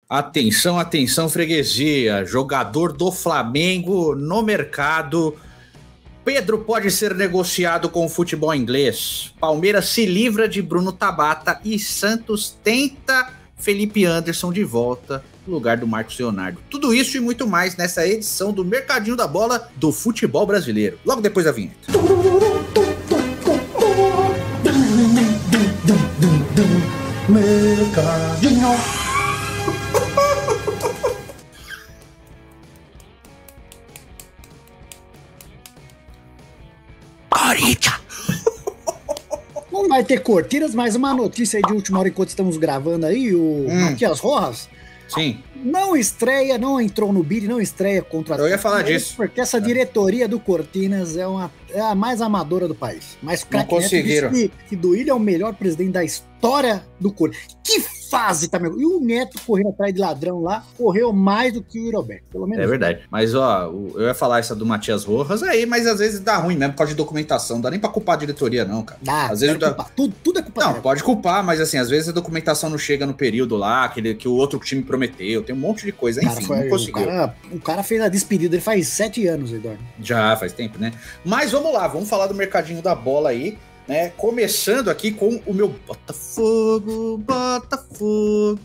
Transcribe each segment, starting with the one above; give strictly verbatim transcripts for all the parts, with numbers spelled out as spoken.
Atenção, atenção, freguesia. Jogador do Flamengo no mercado. Pedro pode ser negociado com o futebol inglês. Palmeiras se livra de Bruno Tabata e Santos tenta Felipe Anderson de volta no lugar do Marcos Leonardo. Tudo isso e muito mais nessa edição do Mercadinho da Bola do futebol brasileiro. Logo depois da vinheta. Mercadinho. Corinthians. Não vai ter cortinas, mas uma notícia aí de última hora enquanto estamos gravando aí, o hum. Matias Rojas. Sim. Não estreia, não entrou no bid, não estreia contra... Eu ia falar disso. Porque essa diretoria do Cortinas é, uma, é a mais amadora do país. Mas o não conseguiram. Que, que Duílio é o melhor presidente da história do Cortinas. Que fase, tá, meu? E o Neto correndo atrás de ladrão lá, correu mais do que o Roberto, pelo menos. É verdade. Mas, ó, eu ia falar essa do Matias Rojas aí, mas às vezes dá ruim mesmo por causa de documentação. Não dá nem pra culpar a diretoria, não, cara. Dá, às vezes dá... tudo, tudo é culpa Não, dela. pode culpar, mas assim, às vezes a documentação não chega no período lá, que, que o outro time prometeu, tem um monte de coisa, enfim, foi, não conseguiu. O cara, o cara fez a despedida, ele faz sete anos, Eduardo. Já, faz tempo, né? Mas vamos lá, vamos falar do mercadinho da bola aí, né? Começando aqui com o meu Botafogo, Botafogo.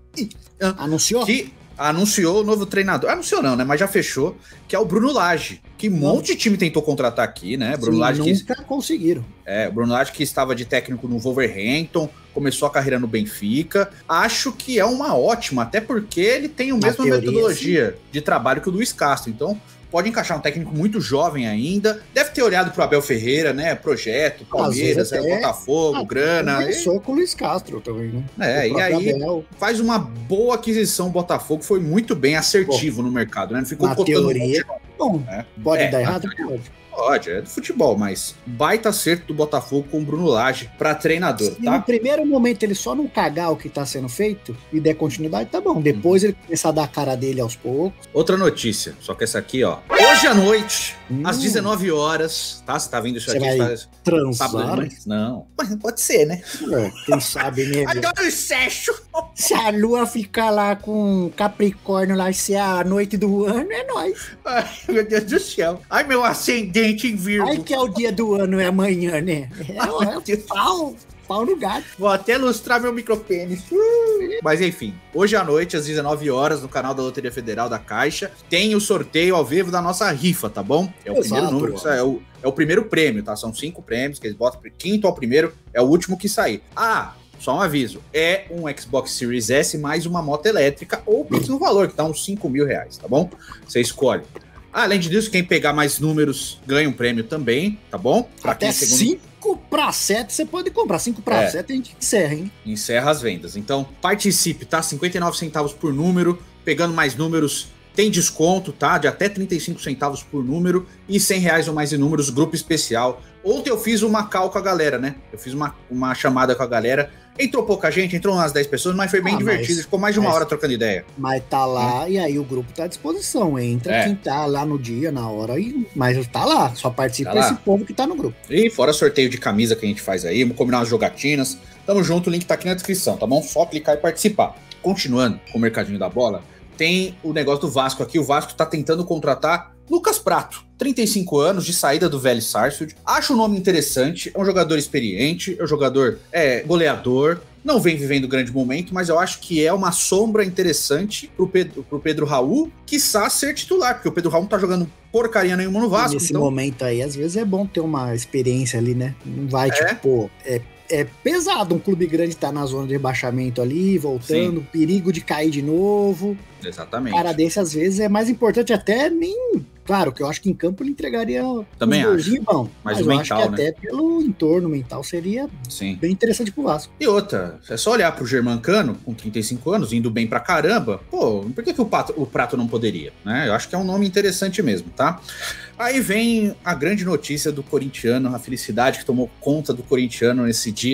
Anunciou? Que anunciou o novo treinador. Anunciou não, né? Mas já fechou, que é o Bruno Lage, que um monte de time tentou contratar aqui, né? Bruno Sim, Lage nunca que... conseguiram. É, o Bruno Lage que estava de técnico no Wolverhampton, começou a carreira no Benfica. Acho que é uma ótima, até porque ele tem a mesma teoria, metodologia sim. de trabalho que o Luiz Castro. Então, pode encaixar um técnico muito jovem ainda. Deve ter olhado pro Abel Ferreira, né? Projeto, Palmeiras, até... Botafogo, ah, grana. Começou e... com o Luiz Castro também, né? É, e aí Abel. Faz uma boa aquisição. O Botafogo foi muito bem assertivo Pô, no mercado, né? Não ficou botando teoria, um monte, bom, né? Pode é, dar errado? Pode. Pode, é do futebol, mas baita acerto do Botafogo com o Bruno Lage pra treinador, Se tá? no primeiro momento ele só não cagar o que tá sendo feito e der continuidade, tá bom. Depois hum. ele começar a dar a cara dele aos poucos. Outra notícia, só que essa aqui, ó. Hoje à noite, hum. às dezenove horas, tá? Você tá vendo isso Você aqui? Vai tá... transar? Sábado, não, mas pode ser, né? É, quem sabe, né? Adoro o sexo! Se a lua ficar lá com Capricórnio lá, se é a noite do ano, é nóis. Ai, meu Deus do céu. Ai, meu ascendente em Virgo. Ai, que é o dia do ano, é amanhã, né? É, é, é pau, pau no gato. Vou até lustrar meu micropênis. Mas enfim, hoje à noite, às dezenove horas, no canal da Loteria Federal da Caixa, tem o sorteio ao vivo da nossa rifa, tá bom? É o Exato, primeiro número, que é o, é o primeiro prêmio, tá? São cinco prêmios que eles botam, quinto ao primeiro, é o último que sair. Ah, só um aviso, é um Xbox Series S mais uma moto elétrica ou Pix no valor, que tá uns cinco mil reais, tá bom? Você escolhe. Além disso, quem pegar mais números ganha um prêmio também, tá bom? Pra Até segundo... cinco para sete você pode comprar. cinco para sete é. A gente encerra, hein? Encerra as vendas. Então, participe, tá? cinquenta e nove centavos por número. Pegando mais números, tem desconto, tá? De até trinta e cinco centavos por número. E cem reais ou mais em números, grupo especial. Ontem eu fiz uma call com a galera, né? Eu fiz uma, uma chamada com a galera. Entrou pouca gente, entrou umas dez pessoas, mas foi bem ah, divertido. Mas, ficou mais de uma mas, hora trocando ideia. Mas tá lá, hum. e aí o grupo tá à disposição. Entra é. quem tá lá no dia, na hora, e, mas tá lá. Só participa tá esse povo que tá no grupo. E fora sorteio de camisa que a gente faz aí, vamos combinar umas jogatinas. Tamo junto, o link tá aqui na descrição, tá bom? Só clicar e participar. Continuando com o Mercadinho da Bola, tem o negócio do Vasco aqui. O Vasco tá tentando contratar Lucas Prato, trinta e cinco anos, de saída do Vélez Sarsfield. Acho o nome interessante, é um jogador experiente, é um jogador é, goleador, não vem vivendo grande momento, mas eu acho que é uma sombra interessante pro Pedro, pro Pedro Raul, quiçá ser titular, porque o Pedro Raul não tá jogando porcaria nenhuma no Vasco. E nesse então... momento aí, às vezes é bom ter uma experiência ali, né? Não vai, é? tipo, pô, é É pesado um clube grande estar tá na zona de rebaixamento ali, voltando, Sim. perigo de cair de novo. Exatamente. Cara desse, às vezes, é mais importante até nem... Claro, que eu acho que em campo ele entregaria Também um acho. bom. Mas, mas o eu mental, acho que né? até pelo entorno mental seria Sim. bem interessante pro Vasco. E outra, é só olhar pro Germancano, com trinta e cinco anos, indo bem pra caramba. Pô, por que, que o, Pato, o Prato não poderia? Né? Eu acho que é um nome interessante mesmo, tá? Aí vem a grande notícia do corintiano, a felicidade que tomou conta do corintiano nesse dia.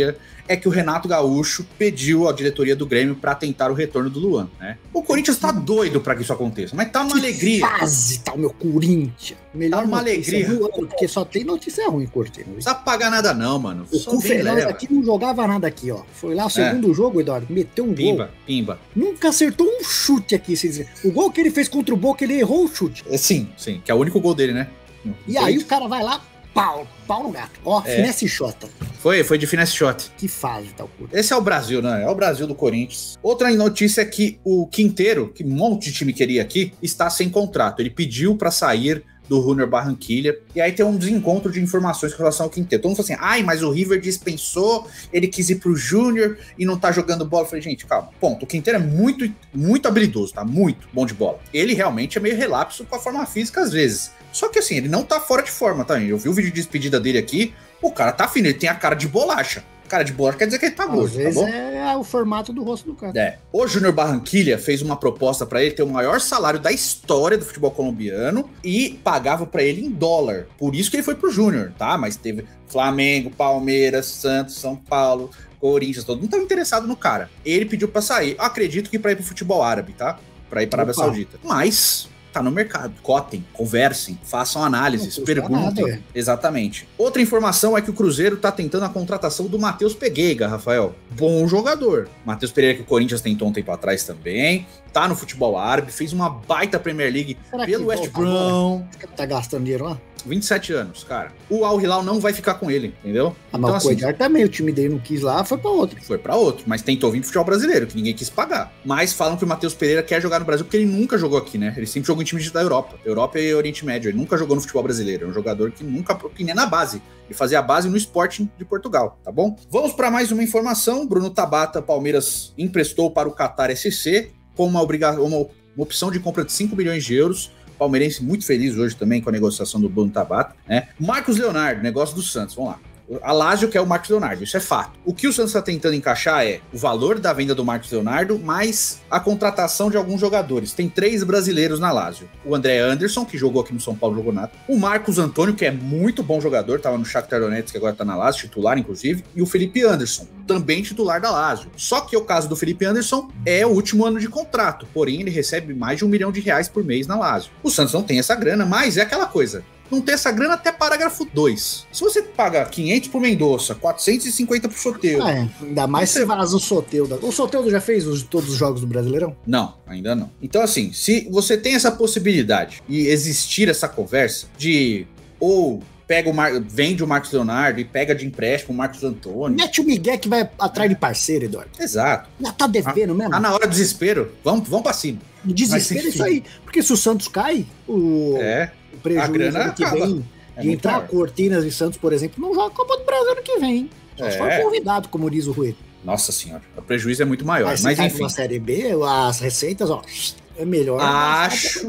é que o Renato Gaúcho pediu à diretoria do Grêmio para tentar o retorno do Luan, né? O Corinthians tá doido para que isso aconteça, mas tá uma que alegria. Fase, tá o meu Corinthians. Melhor tá uma alegria. Do ano, porque só tem notícia ruim, Cortez. Não precisa pagar nada não, mano. O Cu Fernandes aqui não jogava nada aqui, ó. Foi lá o segundo é. jogo, Eduardo, meteu um pimba, gol. Pimba, pimba. Nunca acertou um chute aqui. O gol que ele fez contra o Boca, ele errou o chute. Sim, sim, que é o único gol dele, né? E aí o cara vai lá, pau, pau no gato. Ó, é. finesse shot. Foi, foi de finesse shot. Que fase, tal coisa. Esse é o Brasil, né? É o Brasil do Corinthians. Outra notícia é que o Quinteiro, que um monte de time queria aqui, está sem contrato. Ele pediu para sair do Junior Barranquilla, e aí tem um desencontro de informações com relação ao Quinteiro. Todo mundo fala assim, ai, mas o River dispensou, ele quis ir pro Júnior e não tá jogando bola. Eu falei, gente, calma. Ponto, o Quinteiro é muito, muito habilidoso, tá? Muito bom de bola. Ele realmente é meio relapso com a forma física às vezes. Só que assim, ele não tá fora de forma, tá? Eu vi o vídeo de despedida dele aqui, o cara tá fino, ele tem a cara de bolacha. Cara de bolacha quer dizer que ele tá Às gordo, vezes tá bom? É o formato do rosto do cara. É. O Júnior Barranquilla fez uma proposta pra ele ter o maior salário da história do futebol colombiano e pagava pra ele em dólar. Por isso que ele foi pro Júnior, tá? Mas teve Flamengo, Palmeiras, Santos, São Paulo, Corinthians, todo mundo tava interessado no cara. Ele pediu pra sair. Eu acredito que pra ir pro futebol árabe, tá? Pra ir pra Arábia Saudita. Mas tá no mercado. Cotem, conversem, façam análises, perguntem. Nada, é. Exatamente. Outra informação é que o Cruzeiro tá tentando a contratação do Matheus Pegueiga, Rafael. Bom jogador. Matheus Pereira, que o Corinthians tentou um tempo atrás também. Tá no futebol árabe, fez uma baita Premier League Será pelo West Brom. Tá gastando dinheiro lá? vinte e sete anos, cara. O Al Hilal não vai ficar com ele, entendeu? Ah, mas então, o Coedar assim, também, o time dele não quis lá, foi pra outro. Foi pra outro, mas tentou vir pro futebol brasileiro, que ninguém quis pagar. Mas falam que o Matheus Pereira quer jogar no Brasil porque ele nunca jogou aqui, né? Ele sempre jogou em times da Europa. Europa e Oriente Médio. Ele nunca jogou no futebol brasileiro. É um jogador que nunca, que nem na base. Ele fazia a base no Sporting de Portugal, tá bom? Vamos para mais uma informação. Bruno Tabata, Palmeiras emprestou para o Qatar S C com uma, obriga... uma, uma opção de compra de cinco milhões de euros. Palmeirense muito feliz hoje também com a negociação do Bruno Tabata, né? Marcos Leonardo, negócio do Santos, vamos lá. A Lazio quer o Marcos Leonardo, isso é fato. O que o Santos está tentando encaixar é o valor da venda do Marcos Leonardo mais a contratação de alguns jogadores. Tem três brasileiros na Lazio. O André Anderson, que jogou aqui no São Paulo, jogou nada. O Marcos Antônio, que é muito bom jogador, estava no Shakhtar Donetsk, que agora está na Lazio, titular inclusive. E o Felipe Anderson, também titular da Lazio. Só que o caso do Felipe Anderson é o último ano de contrato, porém ele recebe mais de um milhão de reais por mês na Lazio. O Santos não tem essa grana, mas é aquela coisa. Não tem essa grana até parágrafo dois. Se você paga quinhentos pro Mendonça, quatrocentos e cinquenta pro Soteldo. Ah, é. Ainda mais se vaza o Soteldo. O Soteldo já fez os, todos os jogos do Brasileirão? Não, ainda não. Então assim, se você tem essa possibilidade e existir essa conversa de ou pega o Mar... vende o Marcos Leonardo e pega de empréstimo o Marcos Antônio. Mete o Miguel que vai atrás de parceiro, Eduardo. Exato. Já tá devendo ah, mesmo. Ah, na hora do desespero, vamos, vamos pra cima. O desespero é isso aí. Porque se o Santos cai, o... É. O prejuízo ano que vem é de entrar Cortinas e Santos, por exemplo, não joga a Copa do Brasil ano que vem. Só é. se for convidado, como diz o Rui. Nossa senhora, o prejuízo é muito maior. Mas, mas enfim. Na Série B, as receitas, ó, é melhor. Acho,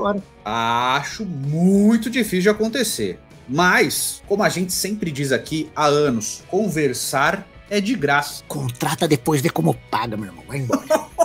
acho muito difícil de acontecer. Mas, como a gente sempre diz aqui há anos, conversar é de graça. Contrata depois, vê como paga, meu irmão. Vai embora.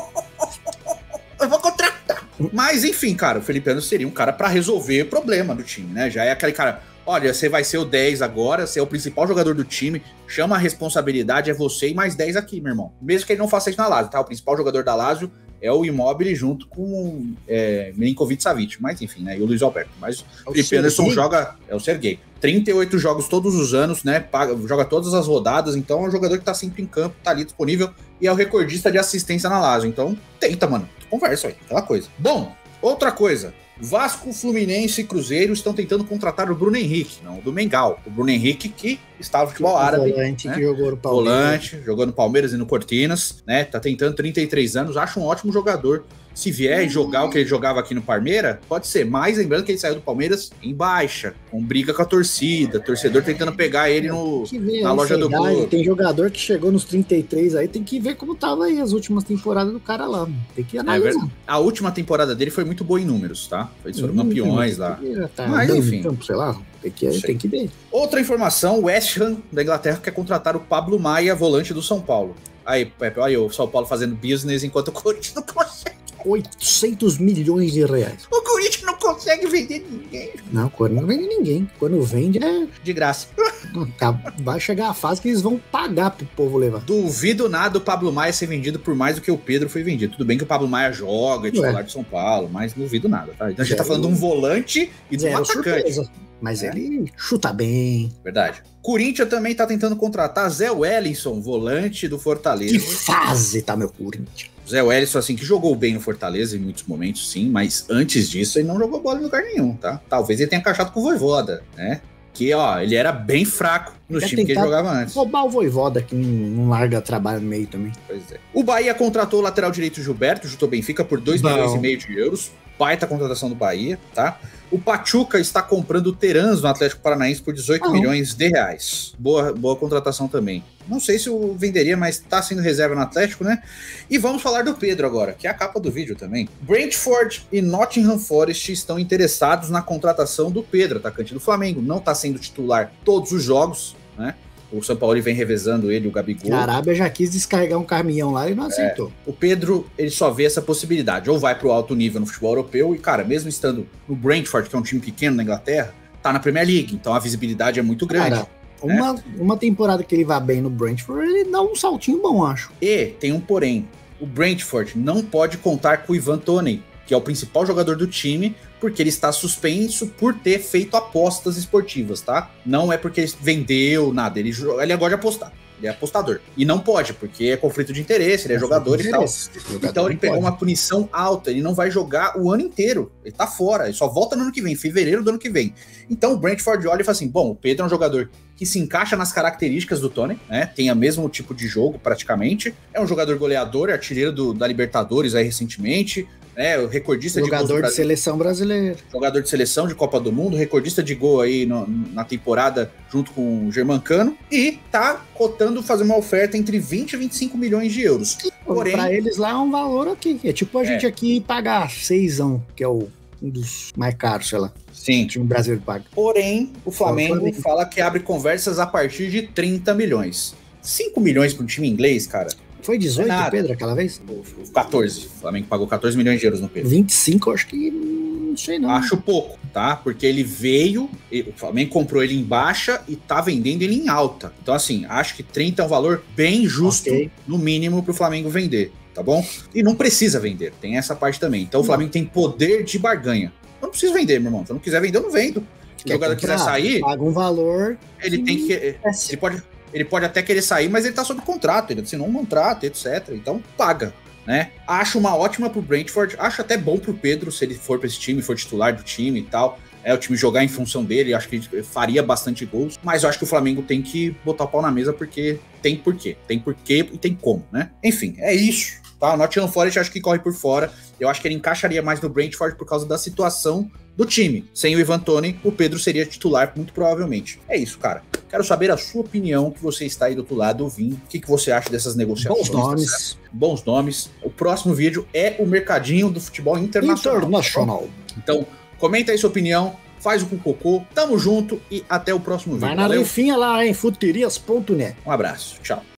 Eu vou contratar. Mas, enfim, cara, o Felipe Anderson seria um cara pra resolver o problema do time, né? Já é aquele cara, olha, você vai ser o dez agora, você é o principal jogador do time, chama a responsabilidade, é você e mais dez aqui, meu irmão. Mesmo que ele não faça isso na Lazio, tá? O principal jogador da Lazio é o Immobile junto com é, Milinkovic-Savic, mas enfim, né? E o Luiz Alberto. Mas o Felipe Anderson joga, é o Serguei. trinta e oito jogos todos os anos, né? Paga, joga todas as rodadas, então é um jogador que tá sempre em campo, tá ali disponível e é o recordista de assistência na Lazio. Então, tenta, mano. Conversa aí, aquela coisa. Bom, outra coisa. Vasco, Fluminense e Cruzeiro estão tentando contratar o Bruno Henrique, não o do Mengal. O Bruno Henrique que estava no futebol árabe. Volante, né? que jogou no Palmeiras. Volante, jogou no Palmeiras e no Cortinas, né? Tá tentando trinta e três anos, acho um ótimo jogador. Se vier e jogar o que ele jogava aqui no Palmeiras, pode ser. Mas lembrando que ele saiu do Palmeiras em baixa, com briga com a torcida, torcedor tentando pegar ele no, na loja do clube. Tem jogador que chegou nos trinta e três aí, tem que ver como tava aí as últimas temporadas do cara lá. Mano. Tem que analisar. É, a última temporada dele foi muito boa em números, tá? Eles foram hum, campeões lá. Tá, mas enfim. Tempo, sei lá, tem que, tem que ver. Outra informação, o West Ham da Inglaterra quer contratar o Pablo Maia, volante do São Paulo. Aí, Pepe, olha aí, o São Paulo fazendo business enquanto o Corinthians não consegue. oitocentos milhões de reais. O Corinthians não consegue vender ninguém. Não, o Corinthians não vende ninguém. Quando vende é... de graça. Vai chegar a fase que eles vão pagar pro povo levar. Duvido nada o Pablo Maia ser vendido por mais do que o Pedro foi vendido. Tudo bem que o Pablo Maia joga, é titular de São Paulo, mas duvido nada, tá? Então a gente tá falando de um volante e de um atacante. Surpresa. Mas é. Ele chuta bem. Verdade. Corinthians também tá tentando contratar Zé Wellington, volante do Fortaleza. Que fase tá meu Corinthians? Zé Wellington, assim, que jogou bem no Fortaleza em muitos momentos, sim, mas antes disso ele não jogou bola em lugar nenhum, tá? Talvez ele tenha encaixado com o Vojvoda, né? Que, ó, ele era bem fraco no time que ele jogava antes. Roubar o Vojvoda, que não larga trabalho no meio também. Pois é. O Bahia contratou o lateral direito Gilberto, juntou Benfica por dois milhões e meio de euros. Baita contratação do Bahia, tá? O Pachuca está comprando o Terans no Atlético Paranaense por dezoito milhões de reais. Boa, boa contratação também. Não sei se eu venderia, mas tá sendo reserva no Atlético, né? E vamos falar do Pedro agora, que é a capa do vídeo também. Brentford e Nottingham Forest estão interessados na contratação do Pedro, atacante do Flamengo. Não tá sendo titular todos os jogos, né? O São Paulo vem revezando ele, o Gabigol. A Arábia já quis descarregar um caminhão lá e não aceitou. É, o Pedro, ele só vê essa possibilidade. Ou vai pro alto nível no futebol europeu e, cara, mesmo estando no Brentford, que é um time pequeno na Inglaterra, tá na Premier League. Então a visibilidade é muito grande. Cara, uma, né? uma temporada que ele vai bem no Brentford, ele dá um saltinho bom, acho. E tem um porém. O Brentford não pode contar com o Ivan Toney, que é o principal jogador do time, porque ele está suspenso por ter feito apostas esportivas, tá? Não é porque ele vendeu nada, ele, ele gosta de apostar, ele é apostador. E não pode, porque é conflito de interesse, ele é, é jogador e tal. Jogador então ele pegou pode. uma punição alta, ele não vai jogar o ano inteiro, ele tá fora, ele só volta no ano que vem, fevereiro do ano que vem. Então o Brentford olha e fala assim, bom, o Pedro é um jogador que se encaixa nas características do Toney, né? Tem o mesmo tipo de jogo, praticamente. É um jogador goleador, artilheiro do, da Libertadores aí recentemente, né? O recordista jogador de gols de seleção brasileira. Jogador de seleção de Copa do Mundo, recordista de gol aí no, na temporada junto com o Germancano. E tá cotando fazer uma oferta entre vinte e vinte e cinco milhões de euros. Porém, pra eles lá é um valor aqui. É tipo a é. gente aqui pagar seisão, que é o, um dos mais caros, sei lá. Sim. O time brasileiro paga. Porém, o Flamengo, Flamengo fala que abre conversas a partir de trinta milhões. cinco milhões para um time inglês, cara. Foi dezoito, é Pedro, aquela vez? quatorze. O Flamengo pagou quatorze milhões de euros no Pedro. vinte e cinco, acho que não sei não. Acho pouco, tá? Porque ele veio, o Flamengo comprou ele em baixa e tá vendendo ele em alta. Então, assim, acho que trinta é um valor bem justo, okay. no mínimo, pro Flamengo vender, tá bom? E não precisa vender, tem essa parte também. Então, o Flamengo tem poder de barganha. Eu não preciso vender, meu irmão. Se eu não quiser vender, eu não vendo. Se o jogador quiser sair, paga um valor. Ele tem que. Ele pode, ele pode até querer sair, mas ele tá sob contrato, ele assinou um contrato, etcétera. Então, paga, né? Acho uma ótima pro Brentford, acho até bom pro Pedro, se ele for pra esse time, for titular do time e tal. É, o time jogar em função dele, acho que ele faria bastante gols. Mas eu acho que o Flamengo tem que botar o pau na mesa, porque tem porquê. Tem porquê e tem como, né? Enfim, é isso. Tá? O Nottingham Forest acho que corre por fora. Eu acho que ele encaixaria mais no Brentford por causa da situação do time. Sem o Ivan Toney, o Pedro seria titular, muito provavelmente. É isso, cara. Quero saber a sua opinião, que você está aí do outro lado ouvindo. O que, que você acha dessas negociações? Bons nomes. Tá Bons nomes. O próximo vídeo é o mercadinho do futebol internacional. Internacional. Então, comenta aí sua opinião. Faz o com cocô. Tamo junto e até o próximo vídeo. Vai na Valeu. Refinha lá, em futerias ponto net. Um abraço. Tchau.